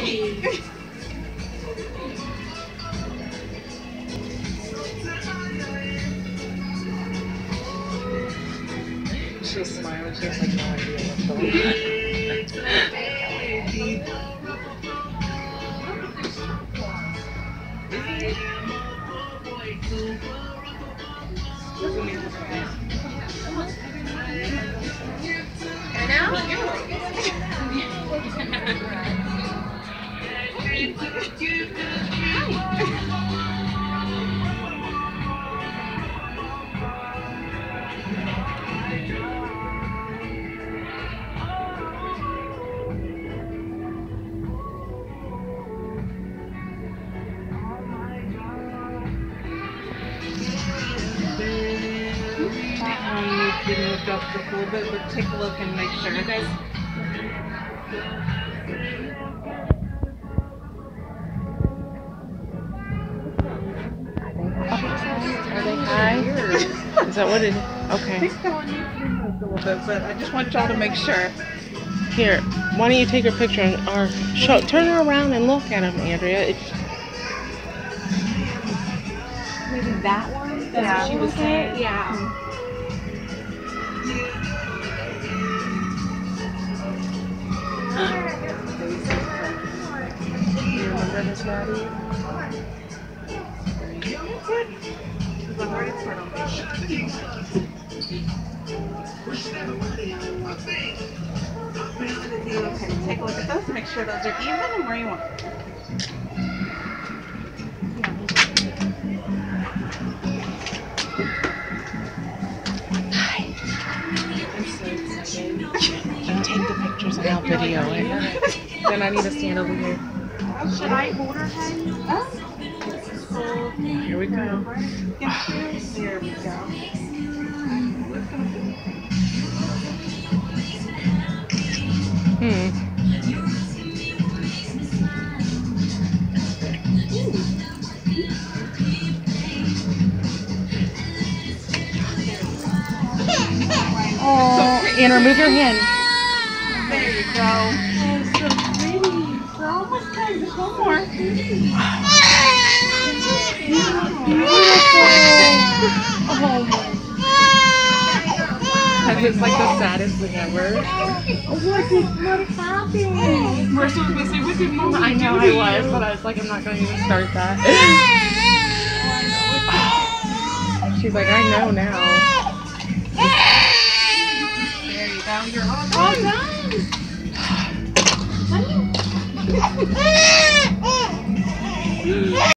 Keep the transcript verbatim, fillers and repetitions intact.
She was smiling. She has like no idea what's going on. And now Be moved up just a little bit, but take a look and make sure. you guys. Are they high? Is that what it is? I Okay. think that one needs to be moved a little bit, but I just want y'all to make sure. Here, why don't you take a picture and, or show, turn her around and look at them, Andrea. It, Maybe that one? That's Yeah. what she was saying? Yeah. You remember this, Maddie? Okay, take a look at those. Make sure those are even and where you want them. I'm so excited. you take the pictures and I'll video it. Then I need to stand over here. Should I hold her head? Here we go. There we go. Hmm. Oh, Anna, remove your hand. there you go. Oh, so pretty. We're almost done. Just one more. That is like the saddest thing ever. We're so busy with your mom. I know I was, but I was like, I'm not going to even start that. She's like, I know now. There you go. You're all done. All done.